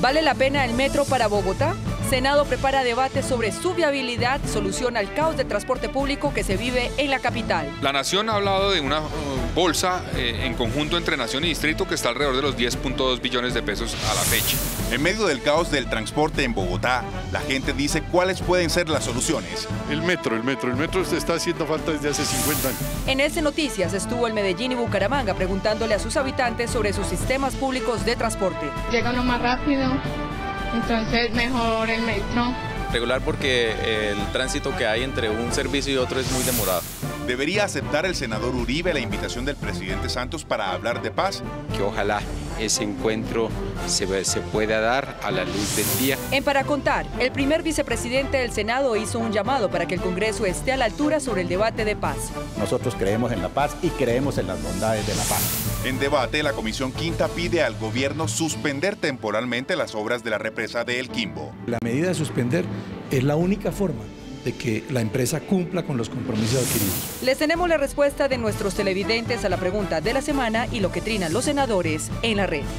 ¿Vale la pena el metro para Bogotá? Senado prepara debate sobre su viabilidad, solución al caos de transporte público que se vive en la capital. La Nación ha hablado de una bolsa en conjunto entre Nación y Distrito que está alrededor de los 10.2 billones de pesos a la fecha. En medio del caos del transporte en Bogotá, la gente dice cuáles pueden ser las soluciones. El metro se está haciendo falta desde hace 50 años. En S Noticias estuvo en Medellín y Bucaramanga preguntándole a sus habitantes sobre sus sistemas públicos de transporte. Llega uno más rápido, entonces mejor el metro. Regular porque el tránsito que hay entre un servicio y otro es muy demorado. ¿Debería aceptar el senador Uribe la invitación del presidente Santos para hablar de paz? Que ojalá ese encuentro se pueda dar a la luz del día. En Para Contar, el primer vicepresidente del Senado hizo un llamado para que el Congreso esté a la altura sobre el debate de paz. Nosotros creemos en la paz y creemos en las bondades de la paz. En debate, la Comisión Quinta pide al gobierno suspender temporalmente las obras de la represa de El Quimbo. La medida de suspender es la única forma de que la empresa cumpla con los compromisos adquiridos. Les tenemos la respuesta de nuestros televidentes a la pregunta de la semana y lo que trinan los senadores en la red.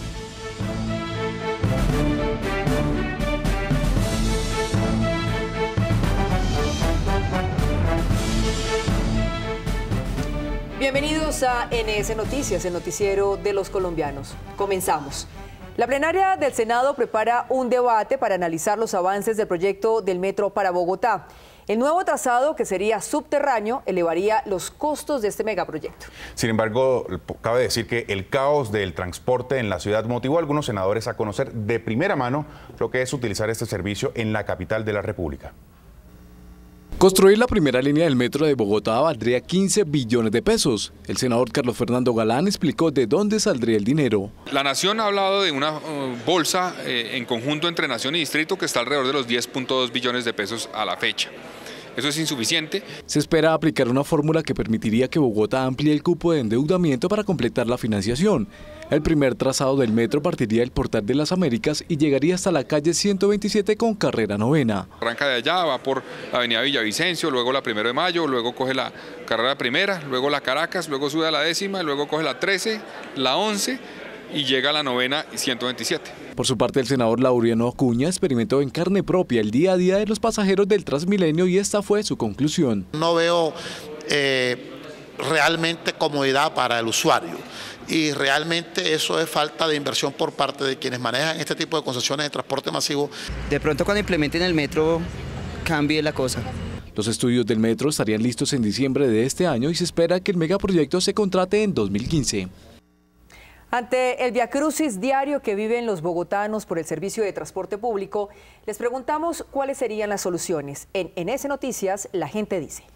Bienvenidos a NS Noticias, el noticiero de los colombianos. Comenzamos. La plenaria del Senado prepara un debate para analizar los avances del proyecto del metro para Bogotá. El nuevo trazado, que sería subterráneo, elevaría los costos de este megaproyecto. Sin embargo, cabe decir que el caos del transporte en la ciudad motivó a algunos senadores a conocer de primera mano lo que es utilizar este servicio en la capital de la República. Construir la primera línea del metro de Bogotá valdría 15 billones de pesos. El senador Carlos Fernando Galán explicó de dónde saldría el dinero. La Nación ha hablado de una bolsa en conjunto entre Nación y Distrito que está alrededor de los 10.2 billones de pesos a la fecha. Eso es insuficiente. Se espera aplicar una fórmula que permitiría que Bogotá amplíe el cupo de endeudamiento para completar la financiación. El primer trazado del metro partiría del Portal de las Américas y llegaría hasta la calle 127 con carrera 9ª. Arranca de allá, va por la avenida Villavicencio, luego la 1 de Mayo, luego coge la carrera primera, luego la Caracas, luego sube a la 10ª, luego coge la 13, la 11 y llega a la 9ª y 127. Por su parte, el senador Laureano Acuña experimentó en carne propia el día a día de los pasajeros del Transmilenio y esta fue su conclusión. No veo realmente comodidad para el usuario y realmente eso es falta de inversión por parte de quienes manejan este tipo de concesiones de transporte masivo. De pronto cuando implementen el metro cambie la cosa. Los estudios del metro estarían listos en diciembre de este año y se espera que el megaproyecto se contrate en 2015. Ante el viacrucis diario que viven los bogotanos por el servicio de transporte público, les preguntamos cuáles serían las soluciones. En NS Noticias, la gente dice.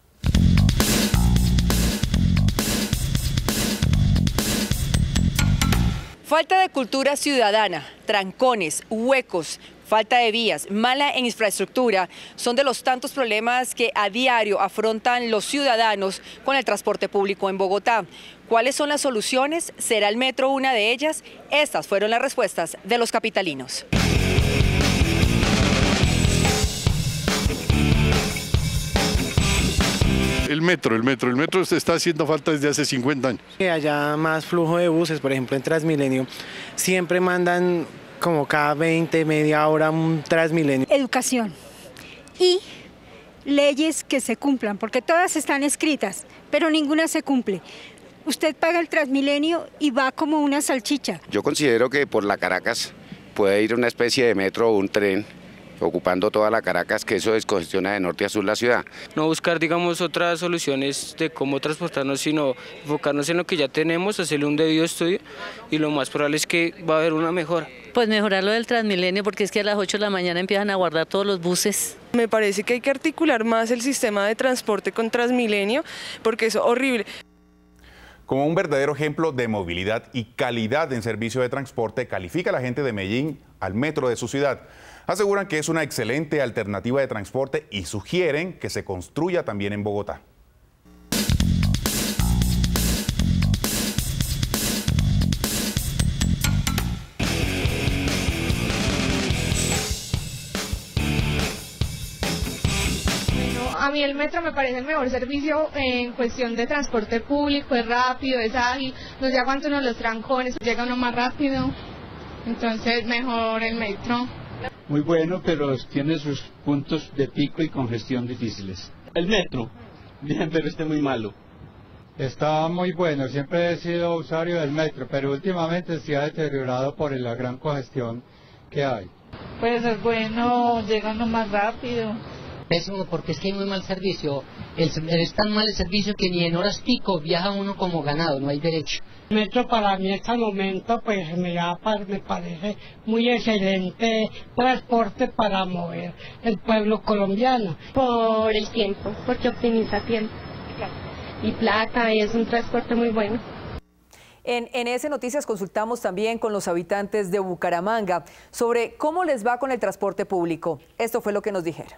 Falta de cultura ciudadana, trancones, huecos, falta de vías, mala infraestructura son de los tantos problemas que a diario afrontan los ciudadanos con el transporte público en Bogotá. ¿Cuáles son las soluciones? ¿Será el metro una de ellas? Estas fueron las respuestas de los capitalinos. El metro se está haciendo falta desde hace 50 años. Que haya más flujo de buses, por ejemplo en Transmilenio, siempre mandan como cada 20, media hora un Transmilenio. Educación y leyes que se cumplan, porque todas están escritas, pero ninguna se cumple. Usted paga el Transmilenio y va como una salchicha. Yo considero que por la Caracas puede ir una especie de metro o un tren ocupando toda la Caracas, que eso descongestiona de norte a sur la ciudad. No buscar, digamos, otras soluciones de cómo transportarnos, sino enfocarnos en lo que ya tenemos, hacerle un debido estudio y lo más probable es que va a haber una mejora. Pues mejorar lo del Transmilenio, porque es que a las 8 de la mañana empiezan a guardar todos los buses. Me parece que hay que articular más el sistema de transporte con Transmilenio, porque es horrible. Como un verdadero ejemplo de movilidad y calidad en servicio de transporte, califica la gente de Medellín al metro de su ciudad. Aseguran que es una excelente alternativa de transporte y sugieren que se construya también en Bogotá. A mí el metro me parece el mejor servicio en cuestión de transporte público, es rápido, es ágil, no se aguanta uno los trancones, llega uno más rápido. entonces mejor el metro. Muy bueno, pero tiene sus puntos de pico y congestión difíciles. El metro, bien, pero muy malo. Está muy bueno, siempre he sido usuario del metro, pero últimamente se ha deteriorado por la gran congestión que hay. Pues es bueno, llegando más rápido. Pésimo, porque es que hay muy mal servicio. Es tan mal el servicio que ni en horas pico viaja uno como ganado, no hay derecho. El metro para mí en este momento pues me parece muy excelente transporte para mover el pueblo colombiano. Por el tiempo, porque optimiza tiempo y plata, y es un transporte muy bueno. En NS Noticias consultamos también con los habitantes de Bucaramanga sobre cómo les va con el transporte público. Esto fue lo que nos dijeron.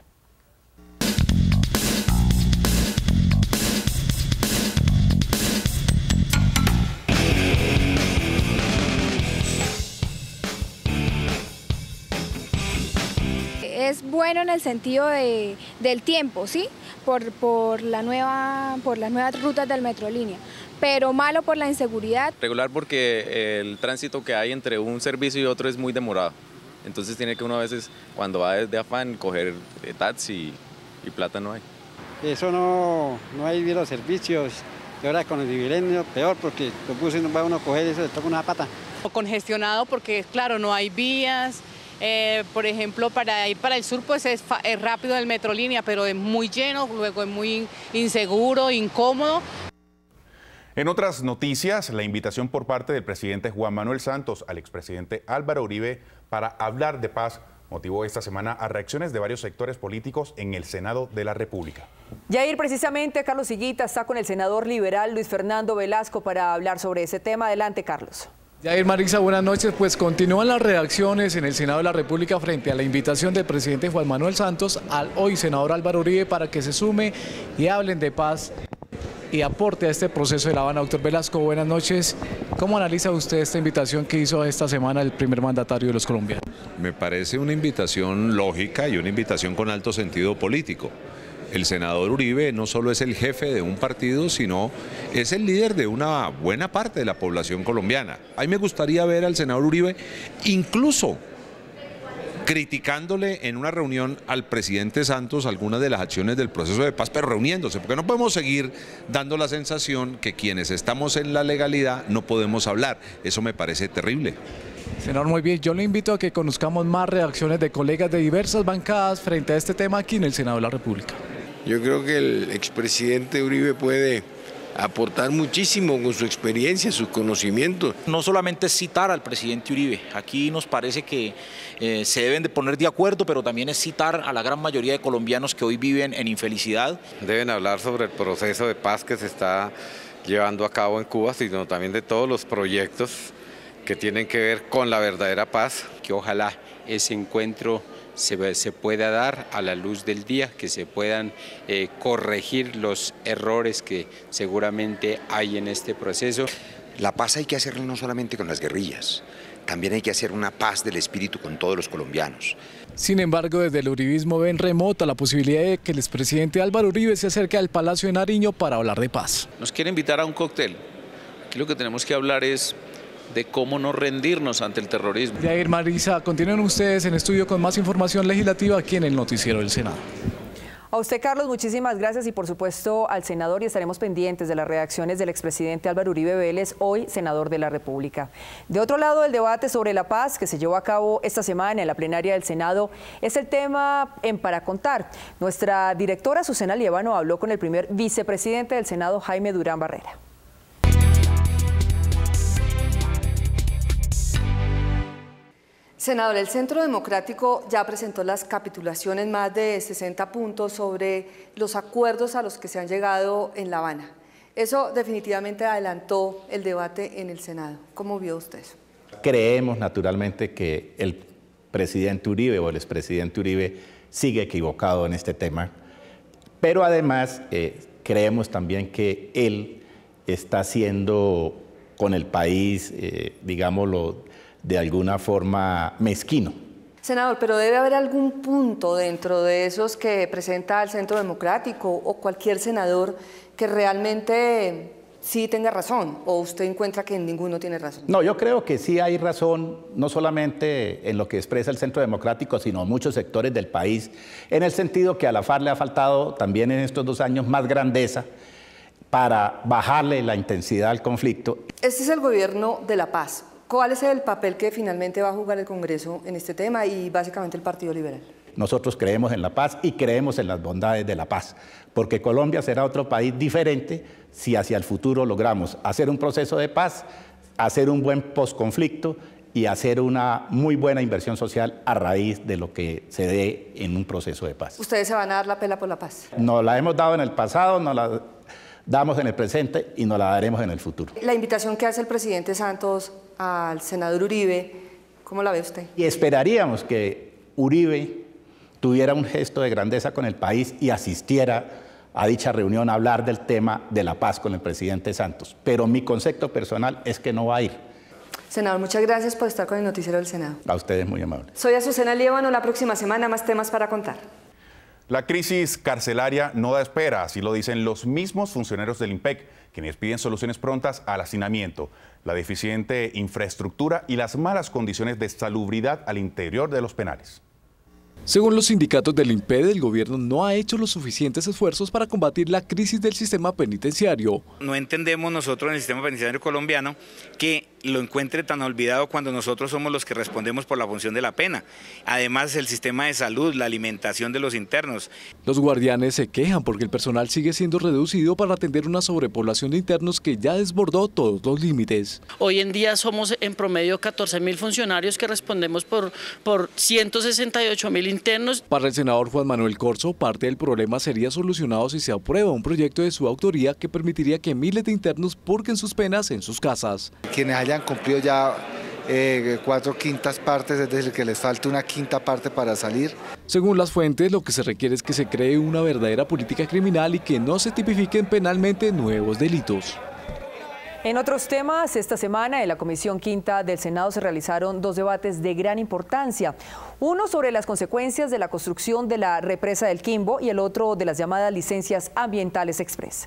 Es bueno en el sentido del tiempo, ¿sí? Por las nuevas rutas del Metrolínea, pero malo por la inseguridad. Regular porque el tránsito que hay entre un servicio y otro es muy demorado. Entonces tiene que uno a veces, cuando va desde afán, coger taxi y plata no hay. Eso no hay bien los servicios. Y ahora con el Transmilenio peor, porque los buses no va uno a coger y eso le toca una pata. Congestionado porque, claro, no hay vías. Por ejemplo, para ir para el sur pues es rápido el Metrolínea, pero es muy lleno, luego es muy inseguro, incómodo. En otras noticias, la invitación por parte del presidente Juan Manuel Santos al expresidente Álvaro Uribe para hablar de paz motivó esta semana a reacciones de varios sectores políticos en el Senado de la República. Yair, precisamente Carlos Higuita está con el senador liberal Luis Fernando Velasco para hablar sobre ese tema. Adelante, Carlos. Yair, Marisa, buenas noches. Pues continúan las reacciones en el Senado de la República frente a la invitación del presidente Juan Manuel Santos al hoy senador Álvaro Uribe para que se sume y hablen de paz y aporte a este proceso de La Habana. Doctor Velasco, buenas noches. ¿Cómo analiza usted esta invitación que hizo esta semana el primer mandatario de los colombianos? Me parece una invitación lógica y una invitación con alto sentido político. El senador Uribe no solo es el jefe de un partido, sino es el líder de una buena parte de la población colombiana. A mí me gustaría ver al senador Uribe incluso criticándole en una reunión al presidente Santos algunas de las acciones del proceso de paz, pero reuniéndose, porque no podemos seguir dando la sensación que quienes estamos en la legalidad no podemos hablar. Eso me parece terrible. Senador, muy bien. Yo le invito a que conozcamos más reacciones de colegas de diversas bancadas frente a este tema aquí en el Senado de la República. Yo creo que el expresidente Uribe puede aportar muchísimo con su experiencia, sus conocimientos. No solamente citar al presidente Uribe, aquí nos parece que se deben de poner de acuerdo, pero también es citar a la gran mayoría de colombianos que hoy viven en infelicidad. Deben hablar sobre el proceso de paz que se está llevando a cabo en Cuba, sino también de todos los proyectos que tienen que ver con la verdadera paz. Que ojalá ese encuentro se pueda dar a la luz del día, que se puedan corregir los errores que seguramente hay en este proceso. La paz hay que hacerla no solamente con las guerrillas, también hay que hacer una paz del espíritu con todos los colombianos. Sin embargo, desde el uribismo ven remota la posibilidad de que el expresidente Álvaro Uribe se acerque al Palacio de Nariño para hablar de paz. Nos quiere invitar a un cóctel. Aquí lo que tenemos que hablar es de cómo no rendirnos ante el terrorismo. Yair, Marisa, continúen ustedes en estudio con más información legislativa aquí en el Noticiero del Senado. A usted, Carlos, muchísimas gracias y por supuesto al senador, y estaremos pendientes de las reacciones del expresidente Álvaro Uribe Vélez, hoy senador de la República. De otro lado, el debate sobre la paz que se llevó a cabo esta semana en la plenaria del Senado es el tema en Para Contar. Nuestra directora Susana Liévano habló con el primer vicepresidente del Senado, Jaime Durán Barrera. Senador, el Centro Democrático ya presentó las capitulaciones, más de 60 puntos sobre los acuerdos a los que se han llegado en La Habana. Eso definitivamente adelantó el debate en el Senado. ¿Cómo vio usted eso? Creemos naturalmente que el presidente Uribe o el expresidente Uribe sigue equivocado en este tema, pero además creemos también que él está haciendo con el país, digámoslo, de alguna forma mezquino. Senador, pero debe haber algún punto dentro de esos que presenta el Centro Democrático o cualquier senador que realmente sí tenga razón, o usted encuentra que ninguno tiene razón. No, yo creo que sí hay razón, no solamente en lo que expresa el Centro Democrático, sino en muchos sectores del país, en el sentido que a la FARC le ha faltado también en estos 2 años más grandeza para bajarle la intensidad al conflicto. Este es el gobierno de la paz. ¿Cuál es el papel que finalmente va a jugar el Congreso en este tema y básicamente el Partido Liberal? Nosotros creemos en la paz y creemos en las bondades de la paz, porque Colombia será otro país diferente si hacia el futuro logramos hacer un proceso de paz, hacer un buen posconflicto y hacer una muy buena inversión social a raíz de lo que se dé en un proceso de paz. ¿Ustedes se van a dar la pela por la paz? Nos la hemos dado en el pasado, nos la damos en el presente y nos la daremos en el futuro. La invitación que hace el presidente Santos al senador Uribe, ¿cómo la ve usted? Y esperaríamos que Uribe tuviera un gesto de grandeza con el país y asistiera a dicha reunión a hablar del tema de la paz con el presidente Santos. Pero mi concepto personal es que no va a ir. Senador, muchas gracias por estar con el Noticiero del Senado. A ustedes muy amables. Soy Azucena Líbano, la próxima semana más temas para contar. La crisis carcelaria no da espera, así lo dicen los mismos funcionarios del IMPEC, quienes piden soluciones prontas al hacinamiento, la deficiente infraestructura y las malas condiciones de salubridad al interior de los penales. Según los sindicatos del IMPED, el gobierno no ha hecho los suficientes esfuerzos para combatir la crisis del sistema penitenciario. No entendemos nosotros en el sistema penitenciario colombiano que lo encuentre tan olvidado cuando nosotros somos los que respondemos por la función de la pena. Además, el sistema de salud, la alimentación de los internos. Los guardianes se quejan porque el personal sigue siendo reducido para atender una sobrepoblación de internos que ya desbordó todos los límites. Hoy en día somos en promedio 14.000 funcionarios que respondemos por 168.000 internos. Para el senador Juan Manuel Corzo, parte del problema sería solucionado si se aprueba un proyecto de su autoría que permitiría que miles de internos purguen sus penas en sus casas. Quienes hayan cumplido ya 4/5 partes, es decir, que les falte una 1/5 parte para salir. Según las fuentes, lo que se requiere es que se cree una verdadera política criminal y que no se tipifiquen penalmente nuevos delitos. En otros temas, esta semana en la Comisión Quinta del Senado se realizaron 2 debates de gran importancia. Uno sobre las consecuencias de la construcción de la represa del Quimbo y el otro de las llamadas licencias ambientales express.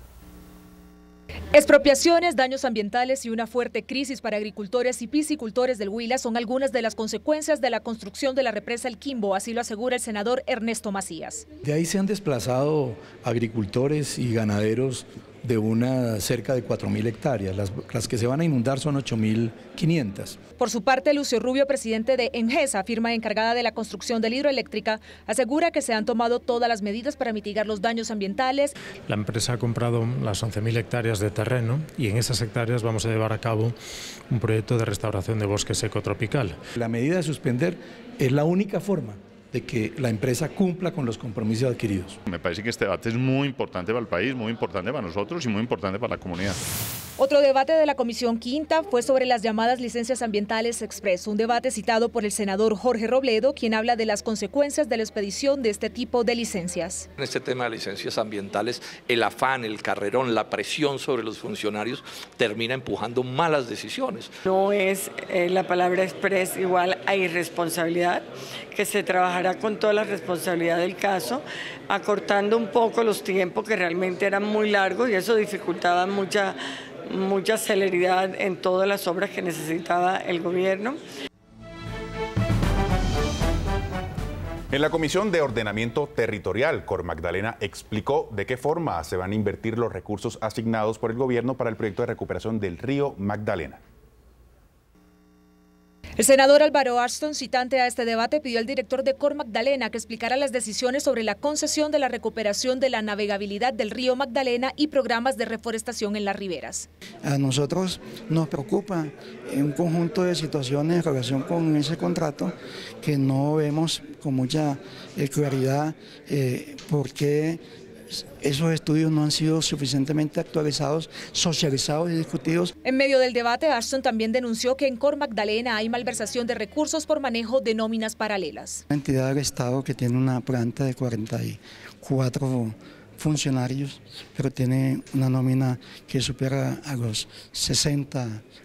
Expropiaciones, daños ambientales y una fuerte crisis para agricultores y piscicultores del Huila son algunas de las consecuencias de la construcción de la represa El Quimbo, así lo asegura el senador Ernesto Macías. De ahí se han desplazado agricultores y ganaderos de cerca de 4.000 hectáreas. Las que se van a inundar son 8.500. Por su parte, Lucio Rubio, presidente de ENGESA, firma encargada de la construcción de la hidroeléctrica, asegura que se han tomado todas las medidas para mitigar los daños ambientales. La empresa ha comprado las 11.000 hectáreas de terreno y en esas hectáreas vamos a llevar a cabo un proyecto de restauración de bosque seco tropical. La medida de suspender es la única forma de que la empresa cumpla con los compromisos adquiridos. Me parece que este debate es muy importante para el país, muy importante para nosotros y muy importante para la comunidad. Otro debate de la Comisión Quinta fue sobre las llamadas licencias ambientales express, un debate citado por el senador Jorge Robledo, quien habla de las consecuencias de la expedición de este tipo de licencias. En este tema de licencias ambientales, el afán, el carrerón, la presión sobre los funcionarios termina empujando malas decisiones. No es la palabra express igual a irresponsabilidad, que se trabajará con toda la responsabilidad del caso, acortando un poco los tiempos que realmente eran muy largos y eso dificultaba mucha celeridad en todas las obras que necesitaba el gobierno. En la Comisión de Ordenamiento Territorial, Cor Magdalena explicó de qué forma se van a invertir los recursos asignados por el gobierno para el proyecto de recuperación del río Magdalena. El senador Álvaro Ashton, citante a este debate, pidió al director de Cor Magdalena que explicara las decisiones sobre la concesión de la recuperación de la navegabilidad del río Magdalena y programas de reforestación en las riberas. A nosotros nos preocupa un conjunto de situaciones en relación con ese contrato que no vemos con mucha claridad porque esos estudios no han sido suficientemente actualizados, socializados y discutidos. En medio del debate, Ashton también denunció que en Cor Magdalena hay malversación de recursos por manejo de nóminas paralelas. Una entidad del Estado que tiene una planta de 44 funcionarios, pero tiene una nómina que supera a los 60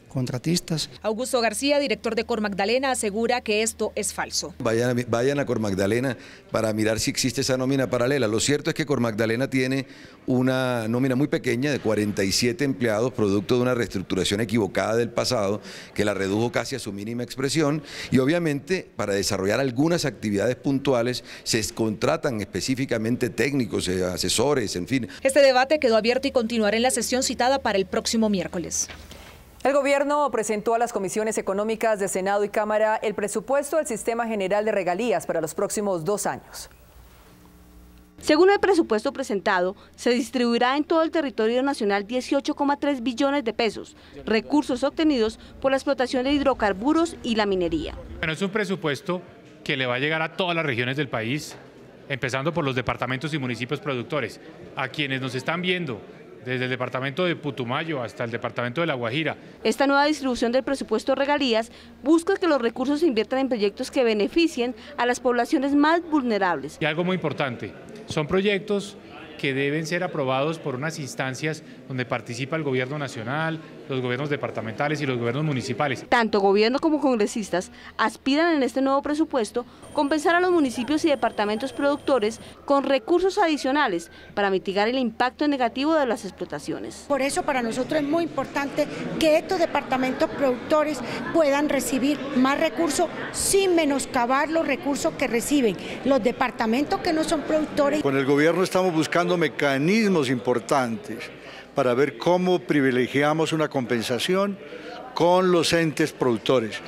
contratistas. Augusto García, director de Cor Magdalena, asegura que esto es falso. Vayan a Cor Magdalena para mirar si existe esa nómina paralela. Lo cierto es que Cor Magdalena tiene una nómina muy pequeña de 47 empleados, producto de una reestructuración equivocada del pasado, que la redujo casi a su mínima expresión, y obviamente para desarrollar algunas actividades puntuales se contratan específicamente técnicos, asesores, en fin. Este debate quedó abierto y continuará en la sesión citada para el próximo miércoles. El gobierno presentó a las comisiones económicas de Senado y Cámara el presupuesto del Sistema General de Regalías para los próximos 2 años. Según el presupuesto presentado, se distribuirá en todo el territorio nacional 18,3 billones de pesos, recursos obtenidos por la explotación de hidrocarburos y la minería. Bueno, es un presupuesto que le va a llegar a todas las regiones del país, empezando por los departamentos y municipios productores, a quienes nos están viendo desde el departamento de Putumayo hasta el departamento de La Guajira. Esta nueva distribución del presupuesto regalías busca que los recursos se inviertan en proyectos que beneficien a las poblaciones más vulnerables. Y algo muy importante, son proyectos que deben ser aprobados por unas instancias donde participa el gobierno nacional, los gobiernos departamentales y los gobiernos municipales. Tanto gobierno como congresistas aspiran en este nuevo presupuesto compensar a los municipios y departamentos productores con recursos adicionales para mitigar el impacto negativo de las explotaciones. Por eso para nosotros es muy importante que estos departamentos productores puedan recibir más recursos sin menoscabar los recursos que reciben los departamentos que no son productores. Con el gobierno estamos buscando mecanismos importantes para ver cómo privilegiamos una compensación con los entes productores.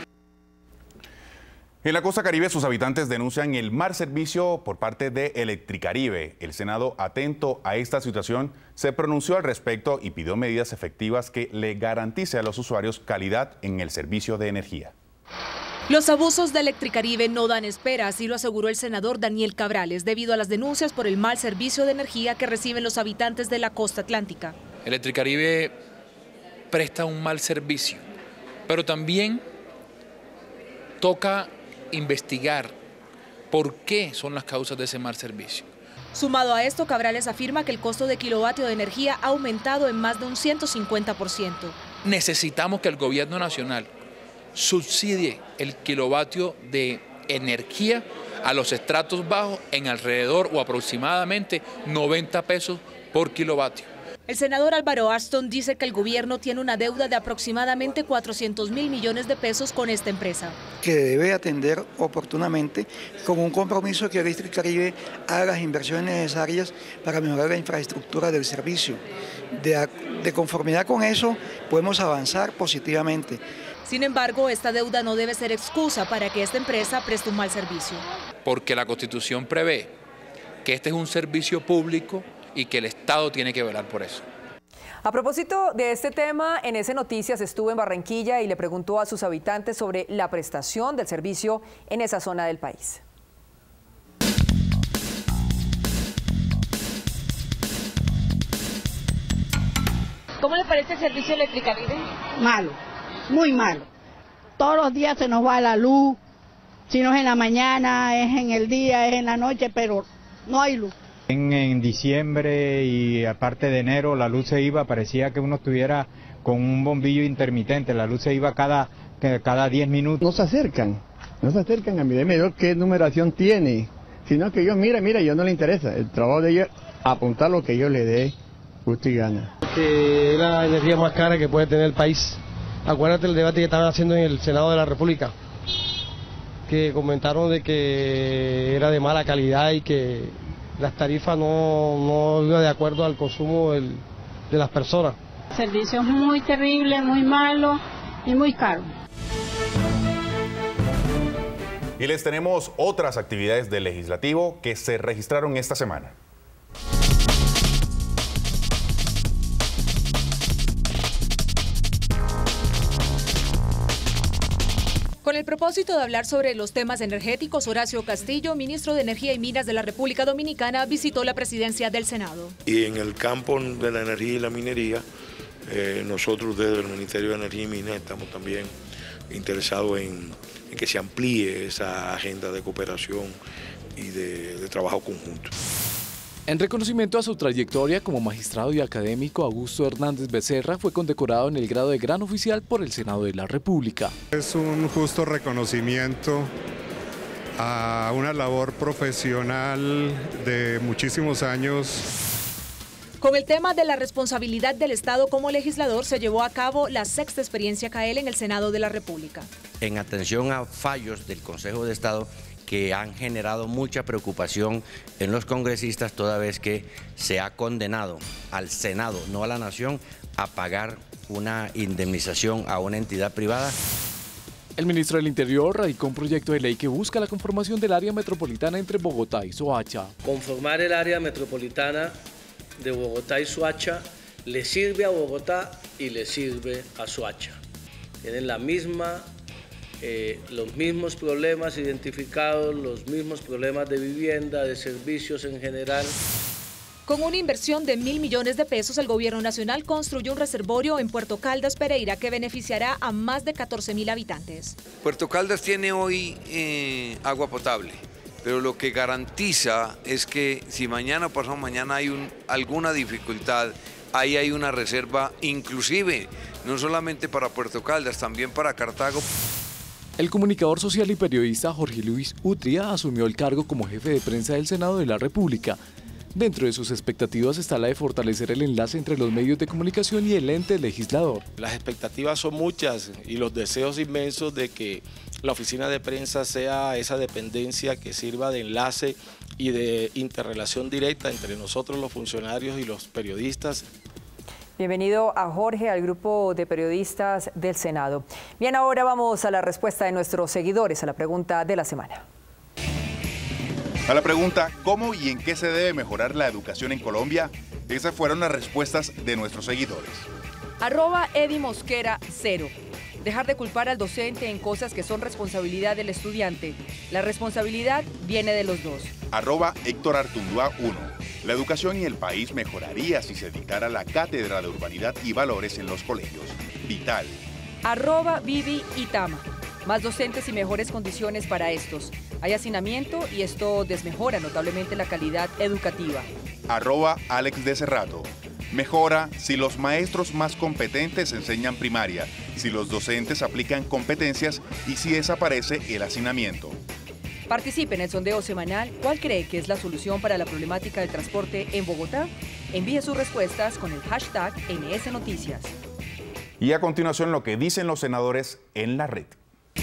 En la costa caribe, sus habitantes denuncian el mal servicio por parte de Electricaribe. El Senado, atento a esta situación, se pronunció al respecto y pidió medidas efectivas que le garantice a los usuarios calidad en el servicio de energía. Los abusos de Electricaribe no dan espera, así lo aseguró el senador Daniel Cabrales, debido a las denuncias por el mal servicio de energía que reciben los habitantes de la costa atlántica. Electricaribe presta un mal servicio, pero también toca investigar por qué son las causas de ese mal servicio. Sumado a esto, Cabrales afirma que el costo de kilovatio de energía ha aumentado en más de un 150%. Necesitamos que el gobierno nacional subsidie el kilovatio de energía a los estratos bajos en alrededor o aproximadamente 90 pesos por kilovatio. El senador Álvaro Ashton dice que el gobierno tiene una deuda de aproximadamente 400.000 millones de pesos con esta empresa. Que debe atender oportunamente con un compromiso que Electricaribe haga las inversiones necesarias para mejorar la infraestructura del servicio. De conformidad con eso podemos avanzar positivamente. Sin embargo, esta deuda no debe ser excusa para que esta empresa preste un mal servicio. Porque la Constitución prevé que este es un servicio público y que el Estado tiene que velar por eso. A propósito de este tema, en ESE Noticias estuvo en Barranquilla y le preguntó a sus habitantes sobre la prestación del servicio en esa zona del país. ¿Cómo le parece el servicio Electricaribe? Malo, muy malo. Todos los días se nos va la luz, si no es en la mañana, es en el día, es en la noche, pero no hay luz. En diciembre y aparte de enero la luz se iba, parecía que uno estuviera con un bombillo intermitente, la luz se iba cada 10 minutos. No se acercan a mirar qué numeración tiene, sino que ellos, mira, yo no le interesa, el trabajo de ellos apuntar lo que ellos le dé gusto y gana. Que es la energía más cara que puede tener el país. Acuérdate el debate que estaban haciendo en el Senado de la República, que comentaron de que era de mala calidad y que las tarifas no iban de acuerdo al consumo de las personas. El servicio es muy terrible, muy malo y muy caro. Y les tenemos otras actividades del Legislativo que se registraron esta semana. Con el propósito de hablar sobre los temas energéticos, Horacio Castillo, ministro de Energía y Minas de la República Dominicana, visitó la presidencia del Senado. Y en el campo de la energía y la minería, nosotros desde el Ministerio de Energía y Minas estamos también interesados en que se amplíe esa agenda de cooperación y de trabajo conjunto. En reconocimiento a su trayectoria como magistrado y académico, Augusto Hernández Becerra fue condecorado en el grado de gran oficial por el Senado de la República. Es un justo reconocimiento a una labor profesional de muchísimos años. Con el tema de la responsabilidad del Estado como legislador, se llevó a cabo la 6ª experiencia CAEL en el Senado de la República. En atención a fallos del Consejo de Estado que han generado mucha preocupación en los congresistas, toda vez que se ha condenado al Senado, no a la Nación, a pagar una indemnización a una entidad privada. El ministro del Interior radicó un proyecto de ley que busca la conformación del área metropolitana entre Bogotá y Soacha. Conformar el área metropolitana de Bogotá y Soacha le sirve a Bogotá y le sirve a Soacha. Tienen los mismos problemas identificados, los mismos problemas de vivienda, de servicios en general. Con una inversión de 1.000 millones de pesos, el gobierno nacional construyó un reservorio en Puerto Caldas, Pereira, que beneficiará a más de 14.000 habitantes. Puerto Caldas tiene hoy agua potable, pero lo que garantiza es que si mañana o pasado mañana hay alguna dificultad, ahí hay una reserva, inclusive no solamente para Puerto Caldas, también para Cartago. El comunicador social y periodista Jorge Luis Utria asumió el cargo como jefe de prensa del Senado de la República. Dentro de sus expectativas está la de fortalecer el enlace entre los medios de comunicación y el ente legislador. Las expectativas son muchas y los deseos inmensos de que la oficina de prensa sea esa dependencia que sirva de enlace y de interrelación directa entre nosotros los funcionarios y los periodistas. Bienvenido a Jorge, al grupo de periodistas del Senado. Bien, ahora vamos a la respuesta de nuestros seguidores a la pregunta de la semana. A la pregunta, ¿cómo y en qué se debe mejorar la educación en Colombia? Esas fueron las respuestas de nuestros seguidores. @EdiMosquera 0. Dejar de culpar al docente en cosas que son responsabilidad del estudiante. La responsabilidad viene de los dos. @Héctor Artundúa 1. La educación en el país mejoraría si se dictara la cátedra de urbanidad y valores en los colegios. Vital. @Vivi Itama. Más docentes y mejores condiciones para estos. Hay hacinamiento y esto desmejora notablemente la calidad educativa. @Alex de Cerrato. Mejora si los maestros más competentes enseñan primaria, si los docentes aplican competencias y si desaparece el hacinamiento. Participe en el sondeo semanal. ¿Cuál cree que es la solución para la problemática del transporte en Bogotá? Envíe sus respuestas con el hashtag NSNoticias. Y a continuación lo que dicen los senadores en la red.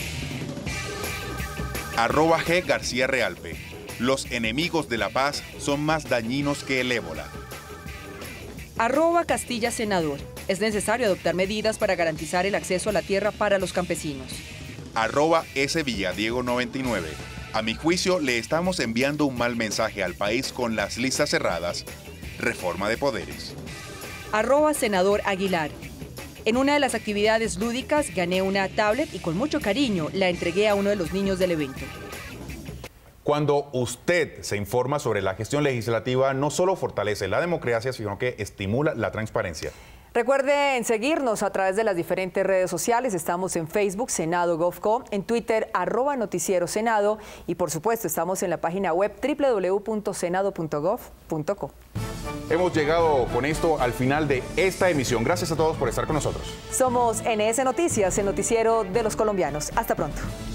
@G García Realpe. Los enemigos de la paz son más dañinos que el ébola. @Castilla Senador. Es necesario adoptar medidas para garantizar el acceso a la tierra para los campesinos. @S Villadiego 99. A mi juicio le estamos enviando un mal mensaje al país con las listas cerradas. Reforma de poderes. @Senador Aguilar. En una de las actividades lúdicas gané una tablet y con mucho cariño la entregué a uno de los niños del evento. Cuando usted se informa sobre la gestión legislativa, no solo fortalece la democracia, sino que estimula la transparencia. Recuerden seguirnos a través de las diferentes redes sociales. Estamos en Facebook, Senado Gov.co, en Twitter, @Noticiero Senado y por supuesto estamos en la página web www.senado.gov.co. Hemos llegado con esto al final de esta emisión. Gracias a todos por estar con nosotros. Somos NS Noticias, el noticiero de los colombianos. Hasta pronto.